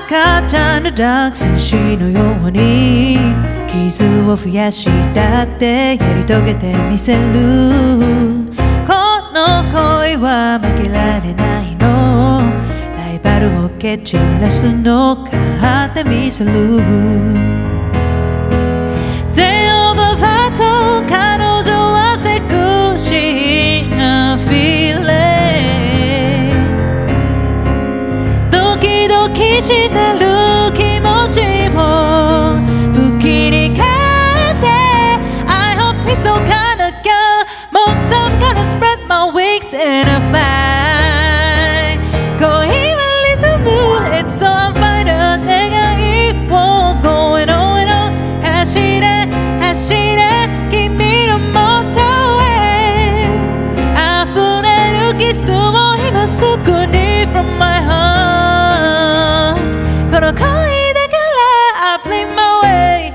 赤ちゃんのダーク戦士のように傷を増やしたってやり遂げてみせる。この恋は負けられないの、ライバルを蹴散らすの勝ってみせる。Day of the battle 彼女はセクシーなフィーレン、ドキドキしてる気持ちを武器に変えて I hope he's so kind of girl, more time gonna spread my wings and I fly. 恋はリズム It's on fire 願いを Going on and on 走れ走れ君のもとへ溢れるキスを今すぐに From my heart この恋だから I play my way、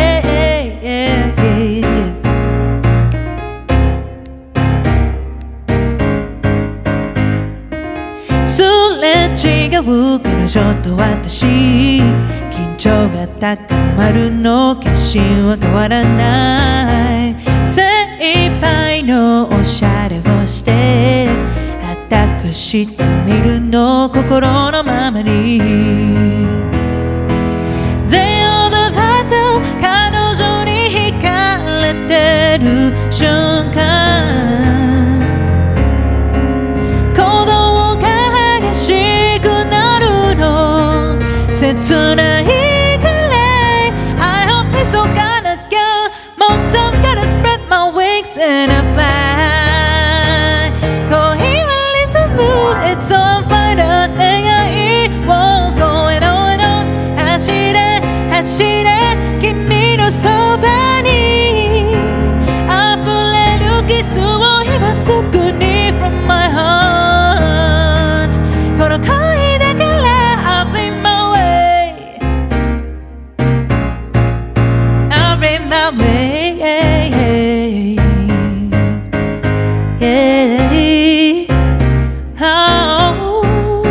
すれ違う彼女と私、緊張が高まるの決心は変わらない。精一杯のおしゃれをしてアタックしてみるの心のままに。 Day of the battle 彼女に惹かれてる瞬間、鼓動が激しくなるの切ない。So gonna go, more time gonna spread my wings and I fly. 恋はリズム It's on fire 願いを Going on and on 走れ走れ君のそばに溢れるキスを今すぐに From my heart この恋だから I play my way my way, oh,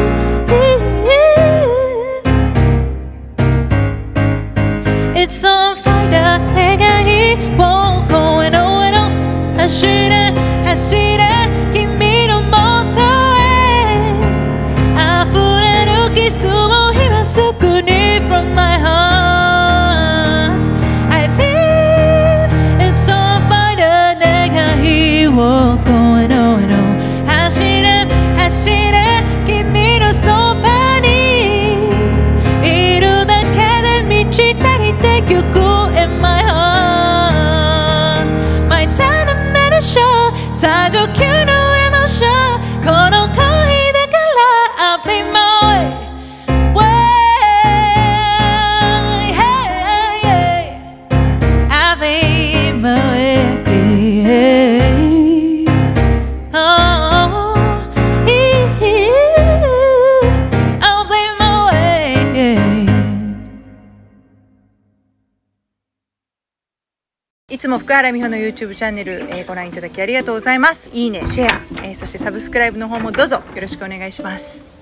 it's on fire 願いを Going on and on 走れ走れ君のもとへ溢れるキスを今すぐに From my heart Going on and on 走れ走れ君のそばにいるだけで満ち足りてゆく In my heart My time to medicine 最上級のエモーションこの恋だから I play my way I play my wayいつも福原美穂の YouTube チャンネル、ご覧いただきありがとうございます。いいね、シェア、そしてサブスクライブの方もどうぞよろしくお願いします。